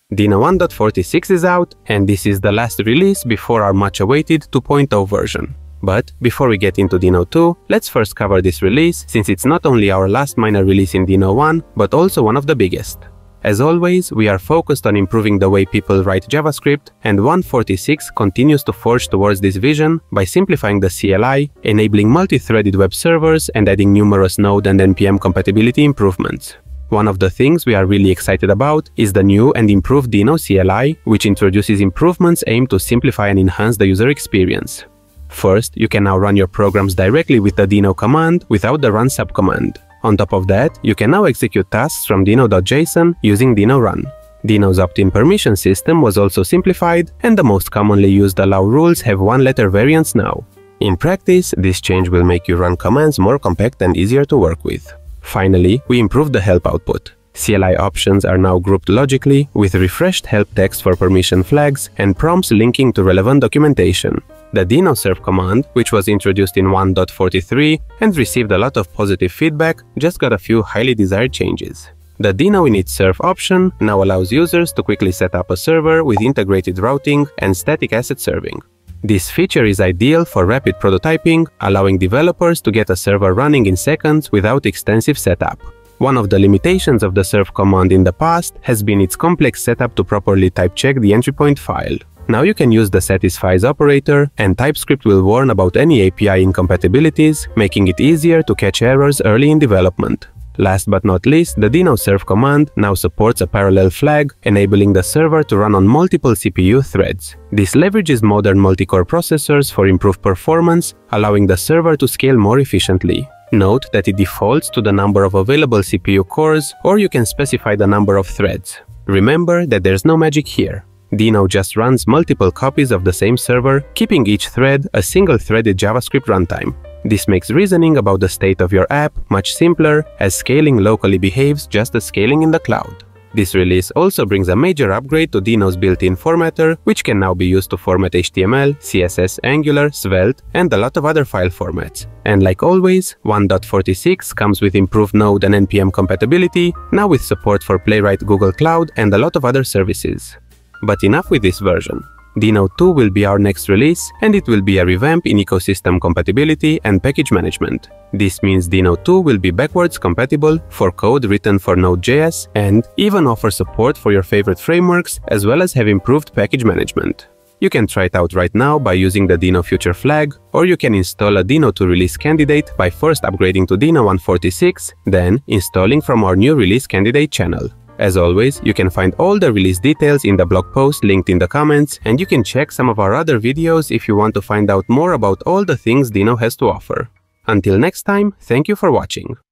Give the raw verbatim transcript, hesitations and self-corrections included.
Deno one point forty-six is out, and this is the last release before our much-awaited two point oh version. But before we get into Deno two, let's first cover this release, since it's not only our last minor release in Deno one, but also one of the biggest. As always, we are focused on improving the way people write JavaScript, and one point forty-six continues to forge towards this vision by simplifying the C L I, enabling multi-threaded web servers, and adding numerous Node and N P M compatibility improvements. One of the things we are really excited about is the new and improved Deno C L I, which introduces improvements aimed to simplify and enhance the user experience. First, you can now run your programs directly with the Deno command without the run subcommand. On top of that, you can now execute tasks from deno.json using Deno run. Deno's opt-in permission system was also simplified, and the most commonly used allow rules have one-letter variants now. In practice, this change will make you run commands more compact and easier to work with. Finally, we improved the help output. C L I options are now grouped logically, with refreshed help text for permission flags and prompts linking to relevant documentation. The Deno serve command, which was introduced in one point forty-three and received a lot of positive feedback, just got a few highly desired changes. The Deno init serve option now allows users to quickly set up a server with integrated routing and static asset serving. This feature is ideal for rapid prototyping, allowing developers to get a server running in seconds without extensive setup. One of the limitations of the serve command in the past has been its complex setup to properly type-check the entry point file. Now you can use the satisfies operator, and TypeScript will warn about any A P I incompatibilities, making it easier to catch errors early in development. Last but not least, the Deno serve command now supports a parallel flag, enabling the server to run on multiple C P U threads. This leverages modern multi-core processors for improved performance, allowing the server to scale more efficiently. Note that it defaults to the number of available C P U cores, or you can specify the number of threads. Remember that there's no magic here. Deno just runs multiple copies of the same server, keeping each thread a single-threaded JavaScript runtime. This makes reasoning about the state of your app much simpler, as scaling locally behaves just as scaling in the cloud. This release also brings a major upgrade to Deno's built-in formatter, which can now be used to format H T M L, C S S, Angular, Svelte, and a lot of other file formats. And like always, one point forty-six comes with improved Node and N P M compatibility, now with support for Playwright, Google Cloud, and a lot of other services. But enough with this version. Deno two will be our next release, and it will be a revamp in ecosystem compatibility and package management. This means Deno two will be backwards compatible for code written for Node dot J S and even offer support for your favorite frameworks, as well as have improved package management. You can try it out right now by using the Deno Future flag, or you can install a Deno two release candidate by first upgrading to Deno one point forty-six, then installing from our new release candidate channel. As always, you can find all the release details in the blog post linked in the comments, and you can check some of our other videos if you want to find out more about all the things Deno has to offer. Until next time, thank you for watching.